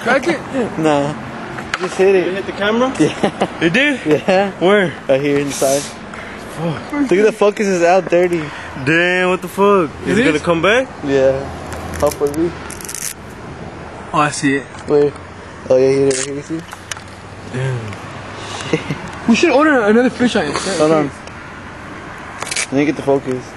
crack it? Nah. Just hit it. Did it hit the camera? Yeah. It did? Yeah. Where? Right here inside. Fuck. Look at the focus is out dirty. Damn, what the fuck? Is it gonna come back? Yeah. Hopefully. Oh, I see it. Where? Oh yeah, here, right here, you see? Damn. We should order another fish eye. Hold on. Let me get the focus.